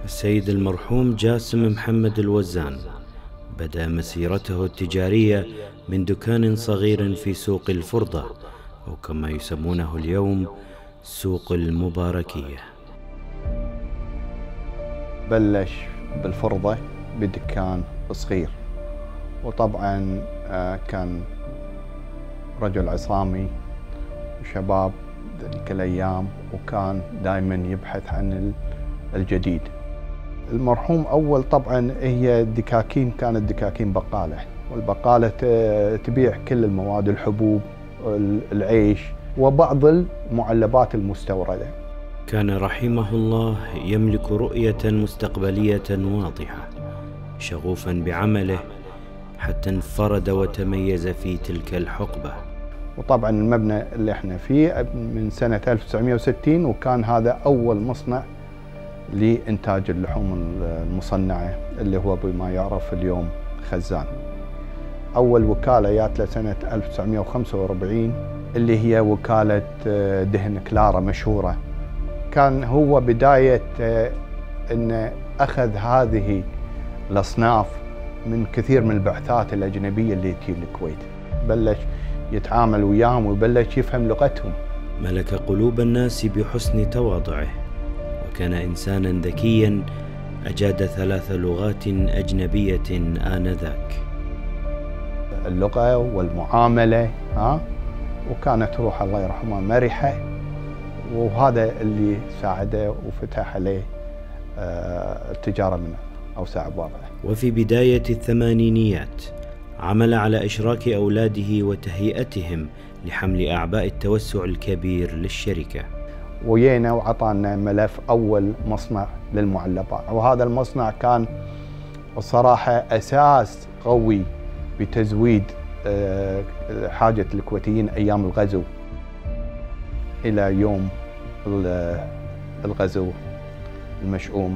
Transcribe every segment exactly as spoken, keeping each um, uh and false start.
السيد المرحوم جاسم محمد الوزان بدأ مسيرته التجارية من دكان صغير في سوق الفرضة، أو كما يسمونه اليوم سوق المباركية. بلش بالفرضة بدكان صغير، وطبعا كان رجل عصامي وشباب ذلك الأيام، وكان دائما يبحث عن الجديد. المرحوم أول طبعا هي الدكاكين كانت دكاكين بقالة، والبقالة تبيع كل المواد، الحبوب، العيش، وبعض المعلبات المستوردة. كان رحمه الله يملك رؤية مستقبلية واضحة، شغوفا بعمله حتى انفرد وتميز في تلك الحقبة. وطبعا المبنى اللي احنا فيه من سنة ألف وتسعمئة وستين، وكان هذا أول مصنع لإنتاج اللحوم المصنعة اللي هو بما يعرف اليوم خزان. أول وكالة جات له سنة ألف وتسعمئة وخمسة وأربعين اللي هي وكالة دهن كلارا مشهورة. كان هو بداية أن أخذ هذه الأصناف من كثير من البعثات الأجنبية اللي تجي الكويت، بلش يتعامل وياهم وبلش يفهم لغتهم. ملك قلوب الناس بحسن تواضعه، وكان إنسانا ذكيا أجاد ثلاث لغات أجنبية آنذاك. اللغة والمعاملة، ها، وكانت روح الله يرحمه مرحة، وهذا اللي ساعده وفتح عليه التجارة من أوسع أبوابها. وفي بداية الثمانينيات عمل على إشراك أولاده وتهيئتهم لحمل أعباء التوسع الكبير للشركة. ويينا وعطانا ملف أول مصنع للمعلبات، وهذا المصنع كان الصراحة أساس قوي بتزويد حاجة الكويتيين أيام الغزو إلى يوم الغزو المشؤوم.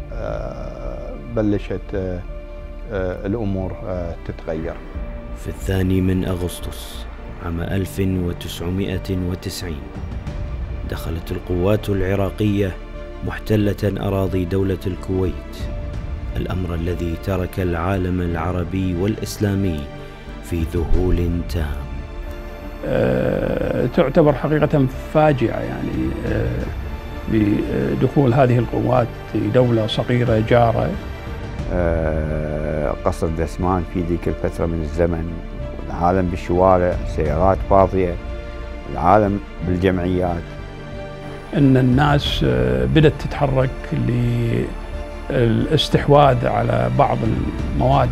بلشت الأمور تتغير. في الثاني من أغسطس عام ألف وتسعمئة وتسعين دخلت القوات العراقية محتلة أراضي دولة الكويت، الأمر الذي ترك العالم العربي والإسلامي في ذهول تام. أه تعتبر حقيقة فاجعة يعني أه بدخول هذه القوات في دولة صغيرة جارة. أه قصر دسمان في ذيك الفترة من الزمن، العالم بالشوارع، سيارات فاضية، العالم بالجمعيات. ان الناس بدأت تتحرك للاستحواذ على بعض المواد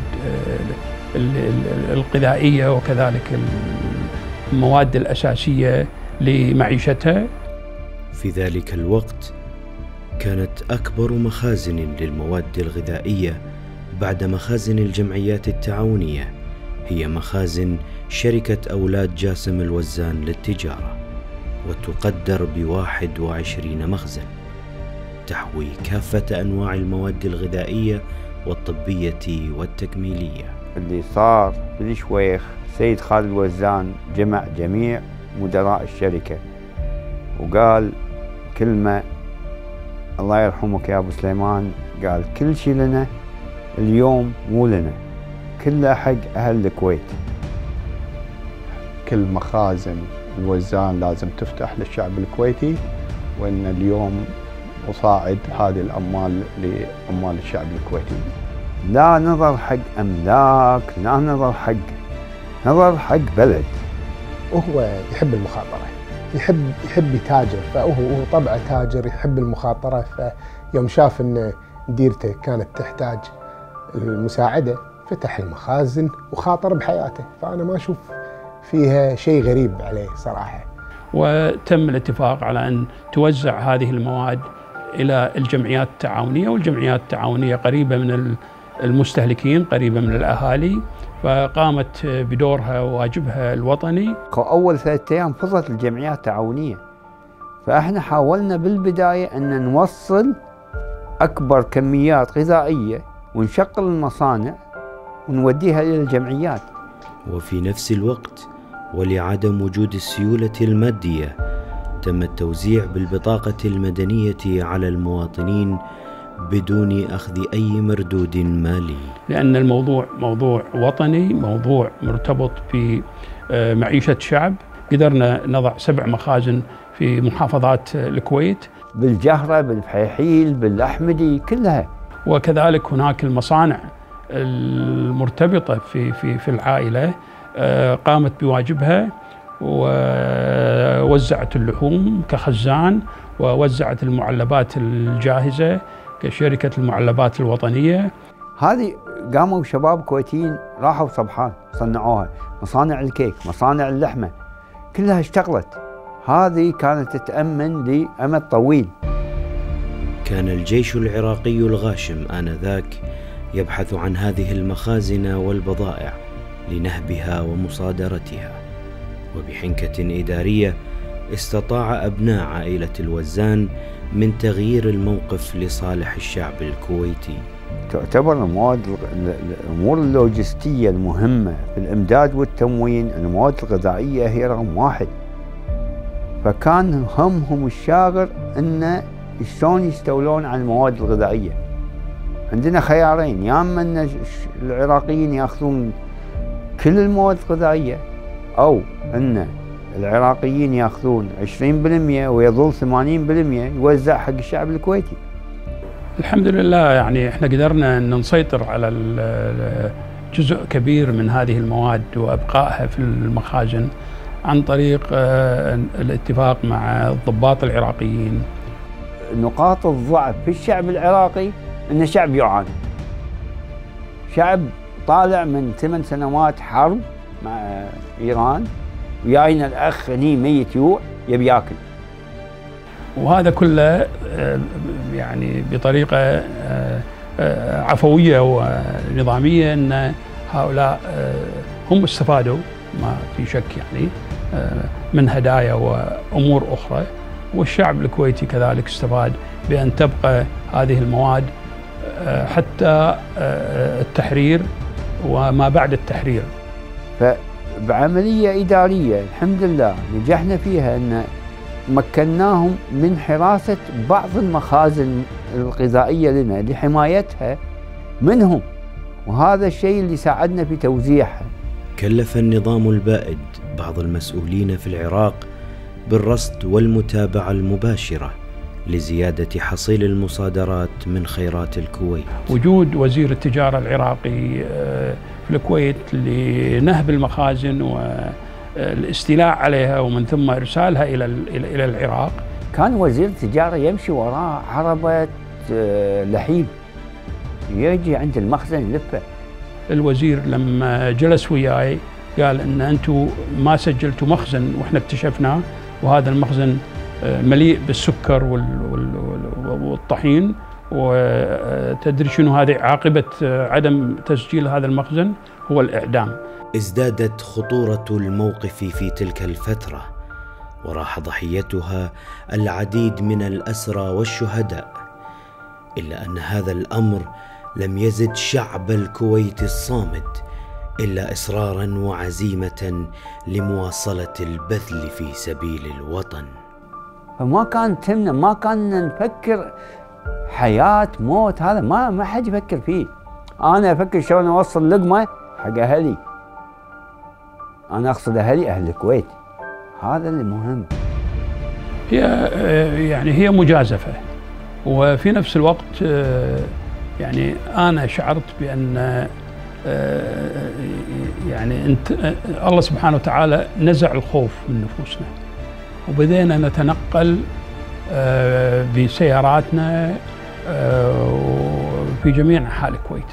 الغذائية وكذلك المواد الأساسية لمعيشتها. في ذلك الوقت كانت أكبر مخازن للمواد الغذائية بعد مخازن الجمعيات التعاونية هي مخازن شركة أولاد جاسم الوزان للتجارة، وتقدر بواحد وعشرين مخزن تحوي كافة أنواع المواد الغذائية والطبية والتكميلية. اللي صار بالشويخ سيد خالد الوزان جمع جميع مدراء الشركة وقال كلمة، الله يرحمك يا أبو سليمان، قال كل شيء لنا اليوم مو لنا، كله حق أهل الكويت. كل مخازن الوزان لازم تفتح للشعب الكويتي، وإن اليوم أصاعد هذه الأموال لأموال الشعب الكويتي. لا نظر حق أملاك، لا نظر حق نظر حق بلد. وهو يحب المخاطرة، يحب يحب يتاجر، فهو هو طبعه تاجر يحب المخاطرة. فيوم شاف أن ديرته كانت تحتاج المساعدة فتح المخازن وخاطر بحياته، فأنا ما أشوف فيها شيء غريب عليه صراحة. وتم الاتفاق على أن توزع هذه المواد إلى الجمعيات التعاونية، والجمعيات التعاونية قريبة من المستهلكين، قريبة من الأهالي، فقامت بدورها وواجبها الوطني. أول ثلاثة أيام فضلت الجمعيات التعاونية، فإحنا حاولنا بالبداية أن نوصل أكبر كميات غذائية ونشغل المصانع ونوديها إلى الجمعيات. وفي نفس الوقت ولعدم وجود السيولة المادية تم التوزيع بالبطاقة المدنية على المواطنين بدون أخذ أي مردود مالي، لأن الموضوع موضوع وطني، موضوع مرتبط بمعيشة شعب. قدرنا نضع سبع مخازن في محافظات الكويت، بالجهرة، بالفحيحيل، بالأحمدي، كلها. وكذلك هناك المصانع المرتبطة في في في العائلة قامت بواجبها ووزعت اللحوم كخزان، ووزعت المعلبات الجاهزة كشركة المعلبات الوطنية. هذه قاموا شباب كويتيين راحوا صبحان صنعوها، مصانع الكيك، مصانع اللحمة، كلها اشتغلت. هذه كانت تتأمن لأمد طويل. كان الجيش العراقي الغاشم آنذاك يبحث عن هذه المخازن والبضائع لنهبها ومصادرتها، وبحنكة إدارية استطاع أبناء عائلة الوزان من تغيير الموقف لصالح الشعب الكويتي. تعتبر المواد الأمور اللوجستية المهمة في الإمداد والتموين، المواد الغذائية هي رقم واحد. فكان همهم الشاغر إن شلون يستولون عن المواد الغذائية. عندنا خيارين، يا اما ان العراقيين ياخذون كل المواد الغذائية، او ان العراقيين ياخذون عشرين بالمئة ويظل ثمانين بالمئة يوزع حق الشعب الكويتي. الحمد لله، يعني احنا قدرنا ان نسيطر على جزء كبير من هذه المواد وابقائها في المخازن عن طريق الاتفاق مع الضباط العراقيين. نقاط الضعف في الشعب العراقي انه شعب يعاني، شعب طالع من ثمان سنوات حرب مع ايران، وياينا الاخ هني ميت يوع يبي ياكل. وهذا كله يعني بطريقه عفويه ونظاميه، ان هؤلاء هم استفادوا ما في شك يعني من هدايا وامور اخرى، والشعب الكويتي كذلك استفاد بأن تبقى هذه المواد حتى التحرير وما بعد التحرير. فبعملية إدارية الحمد لله نجحنا فيها أن مكناهم من حراسة بعض المخازن الغذائية لنا لحمايتها منهم، وهذا الشيء اللي ساعدنا في توزيعها. كلف النظام البائد بعض المسؤولين في العراق بالرصد والمتابعة المباشرة لزيادة حصيل المصادرات من خيرات الكويت. وجود وزير التجارة العراقي في الكويت لنهب المخازن والاستيلاء عليها ومن ثم إرسالها إلى إلى العراق. كان وزير التجارة يمشي وراء عربة لحيم، يجي عند المخزن يلفه. الوزير لما جلس وياي قال ان انتم ما سجلتوا مخزن واحنا اكتشفناه، وهذا المخزن مليء بالسكر والطحين، وتدري شنو هذه عاقبة عدم تسجيل هذا المخزن؟ هو الإعدام. ازدادت خطورة الموقف في تلك الفترة، وراح ضحيتها العديد من الأسرى والشهداء، إلا أن هذا الأمر لم يزد شعب الكويت الصامد إلا إصرارا وعزيمة لمواصلة البذل في سبيل الوطن. فما كان تهمنا، ما كان نفكر حياة موت، هذا ما ما حد يفكر فيه. أنا أفكر شلون أوصل لقمة حق أهلي، أنا أقصد أهلي أهل الكويت، هذا اللي مهم. هي يعني هي مجازفة، وفي نفس الوقت يعني أنا شعرت بأن يعني انت الله سبحانه وتعالى نزع الخوف من نفوسنا، وبدينا نتنقل بسياراتنا في جميع أنحاء الكويت،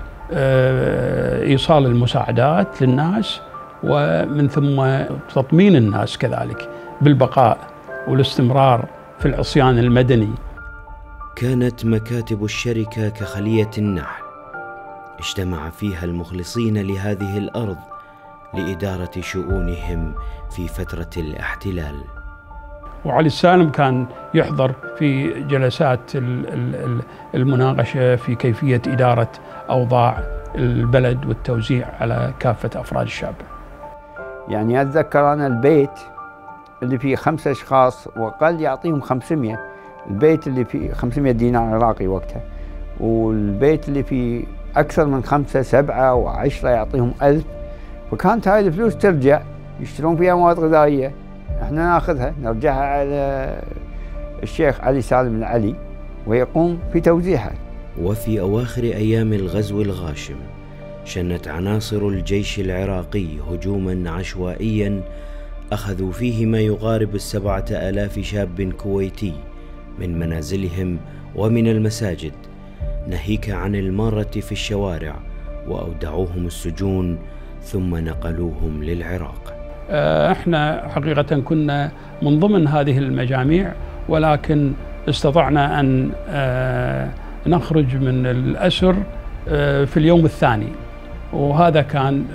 إيصال المساعدات للناس، ومن ثم تطمين الناس كذلك بالبقاء والاستمرار في العصيان المدني. كانت مكاتب الشركة كخلية النحل، اجتمع فيها المخلصين لهذه الأرض لإدارة شؤونهم في فترة الاحتلال. وعلي السالم كان يحضر في جلسات المناقشة في كيفية إدارة أوضاع البلد والتوزيع على كافة أفراد الشعب. يعني أتذكر أنا البيت اللي فيه خمسة أشخاص وقال يعطيهم خمسمئة، البيت اللي فيه خمسمئة دينار عراقي وقتها والبيت اللي فيه أكثر من خمسة سبعة وعشرة يعطيهم ألف، فكانت هاي الفلوس ترجع يشترون فيها مواد غذائية، احنا ناخذها نرجعها على الشيخ علي سالم العلي ويقوم في توزيعها. وفي أواخر أيام الغزو الغاشم شنت عناصر الجيش العراقي هجوما عشوائيا أخذوا فيه ما يقارب السبعة آلاف شاب كويتي من منازلهم ومن المساجد، ناهيك عن المارة في الشوارع، وأودعوهم السجون ثم نقلوهم للعراق. احنا حقيقة كنا من ضمن هذه المجاميع، ولكن استطعنا أن نخرج من الأسر في اليوم الثاني، وهذا كان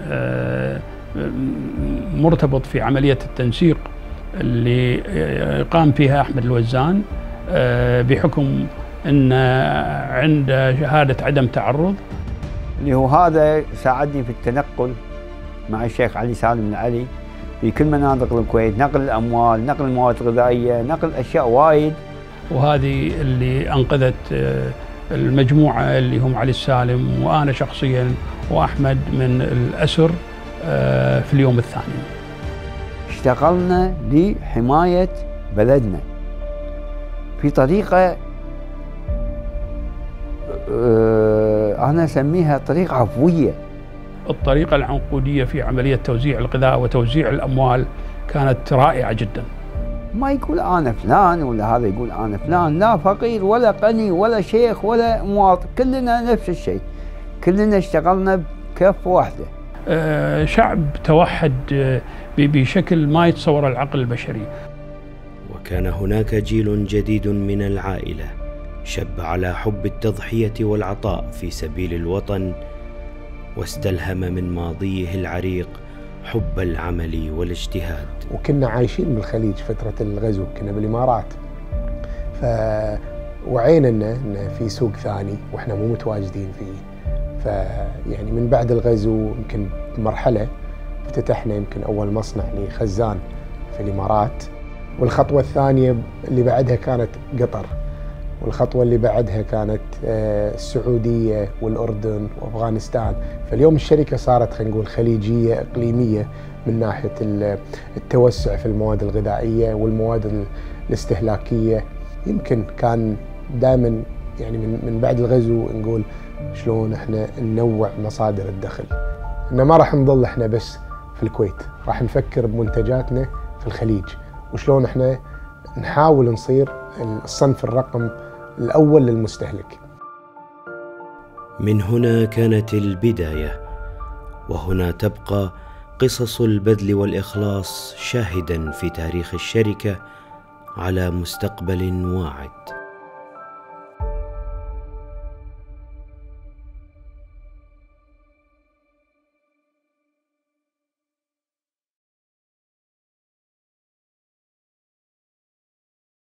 مرتبط في عملية التنسيق اللي قام فيها أحمد الوزان بحكم أن عند شهادة عدم تعرض، اللي هو هذا ساعدني في التنقل مع الشيخ علي سالم العلي في كل مناطق الكويت، نقل الأموال، نقل المواد الغذائية، نقل أشياء وايد. وهذه اللي أنقذت المجموعة اللي هم علي السالم وأنا شخصيا وأحمد من الأسر في اليوم الثاني. اشتغلنا لحماية بلدنا في طريقة أنا أسميها طريقة عفوية. الطريقة العنقودية في عملية توزيع الغذاء وتوزيع الأموال كانت رائعة جدا. ما يقول أنا فلان ولا هذا يقول أنا فلان، لا فقير ولا غني ولا شيخ ولا مواطن، كلنا نفس الشيء، كلنا اشتغلنا بكفة واحدة. أه شعب توحد بشكل ما يتصور العقل البشري. وكان هناك جيل جديد من العائلة شب على حب التضحية والعطاء في سبيل الوطن، واستلهم من ماضيه العريق حب العمل والاجتهاد. وكنا عايشين بالخليج فترة الغزو، كنا بالإمارات، فوعينا إن في سوق ثاني وإحنا مو متواجدين فيه. فيعني من بعد الغزو يمكن بمرحلة افتتحنا يمكن أول مصنع لخزان في الإمارات، والخطوة الثانية اللي بعدها كانت قطر، والخطوة اللي بعدها كانت السعودية والأردن وأفغانستان. فاليوم الشركة صارت خلينا نقول خليجية إقليمية من ناحية التوسع في المواد الغذائية والمواد الاستهلاكية. يمكن كان دائما يعني من من بعد الغزو نقول شلون احنا ننوع مصادر الدخل، إن ما راح نظل احنا بس في الكويت، راح نفكر بمنتجاتنا في الخليج، وشلون احنا نحاول نصير الصنف الرقم الأول للمستهلك. من هنا كانت البداية، وهنا تبقى قصص البذل والإخلاص شاهدا في تاريخ الشركة على مستقبل واعد.